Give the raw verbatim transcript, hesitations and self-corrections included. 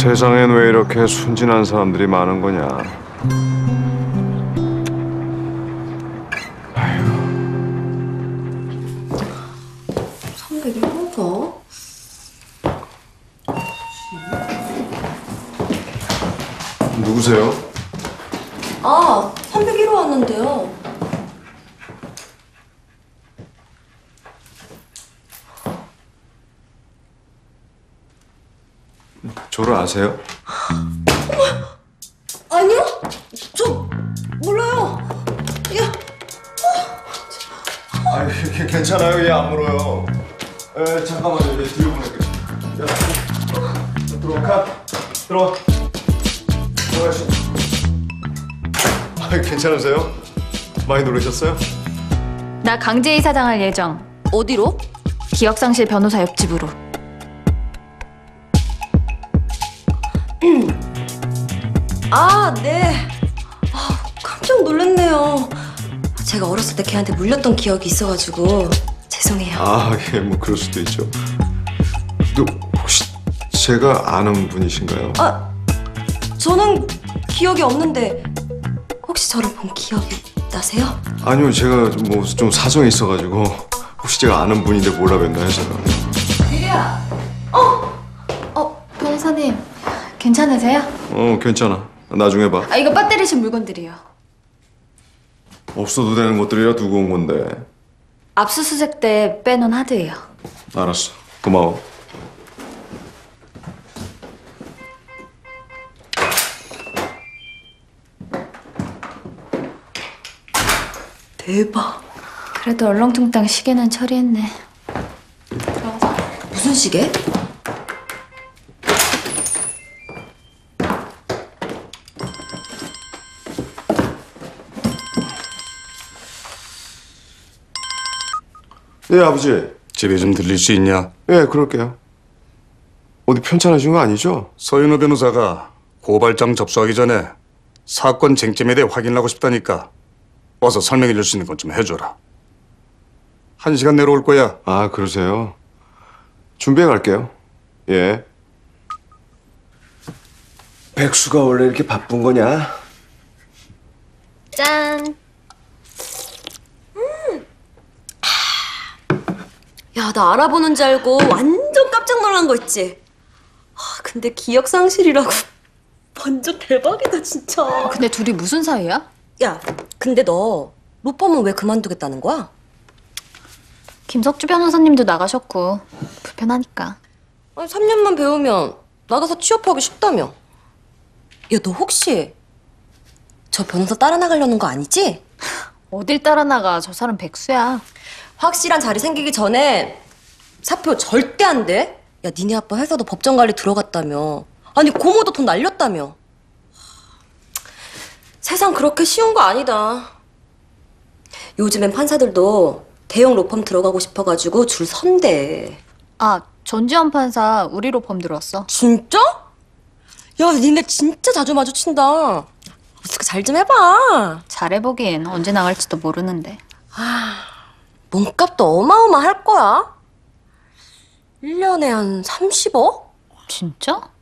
세상엔 왜 이렇게 순진한 사람들이 많은 거냐. 삼백일 번 누구세요? 아, 삼백일 호 왔는데요. 저를 아세요? 아니요? 저 몰라요. 야, 아, 괜찮아요. 얘 안 물어요. 에, 잠깐만요. 얘 뒤로 보낼게요. 야, 들어와. 가. 들어와. 들어가시. 아, 괜찮으세요? 많이 놀라셨어요? 나 강제 이사당할 예정. 어디로? 기억상실 변호사 옆집으로. 아, 네. 아, 깜짝 놀랐네요. 제가 어렸을 때 걔한테 물렸던 기억이 있어가지고 죄송해요. 아, 예, 뭐 그럴 수도 있죠. 또 혹시 제가 아는 분이신가요? 아, 저는 기억이 없는데 혹시 저를 본 기억이 나세요? 아니요, 제가 뭐 좀 사정이 있어가지고 혹시 제가 아는 분인데 몰라 뵀나 해서요. 유리야. 어. 어, 변호사님. 괜찮으세요? 어, 괜찮아. 나중에 봐. 아, 이거 배터리신 물건들이요. 없어도 되는 것들이라 두고 온 건데. 압수수색 때 빼놓은 하드예요. 알았어. 고마워. 대박. 그래도 얼렁뚱땅 시계는 처리했네. 무슨 시계? 예, 아버지. 집에 좀 들릴 수 있냐? 예, 그럴게요. 어디 편찮으신 거 아니죠? 서윤호 변호사가 고발장 접수하기 전에 사건 쟁점에 대해 확인하고 싶다니까 와서 설명해 줄 수 있는 건 좀 해줘라. 한 시간 내로 올 거야. 아, 그러세요? 준비해 갈게요. 예. 백수가 원래 이렇게 바쁜 거냐? 짠. 야, 나 알아보는 줄 알고 완전 깜짝 놀란 거 있지? 아, 근데 기억상실이라고 완전 대박이다, 진짜. 근데 둘이 무슨 사이야? 야, 근데 너 로펌은 왜 그만두겠다는 거야? 김석주 변호사님도 나가셨고 불편하니까. 아니, 삼 년만 배우면 나가서 취업하기 쉽다며. 야, 너 혹시 저 변호사 따라 나가려는 거 아니지? 어딜 따라 나가. 저 사람 백수야. 확실한 자리 생기기 전에 사표 절대 안 돼. 야, 니네 아빠 회사도 법정 관리 들어갔다며. 아니, 고모도 돈 날렸다며. 세상 그렇게 쉬운 거 아니다. 요즘엔 판사들도 대형 로펌 들어가고 싶어가지고 줄 선대. 아, 전지현 판사 우리 로펌 들어왔어. 진짜? 야, 니네 진짜 자주 마주친다. 어떻게 잘 좀 해봐. 잘해보긴 언제 나갈지도 모르는데. 몸값도 어마어마할 거야. 일 년에 한 삼십억? 진짜?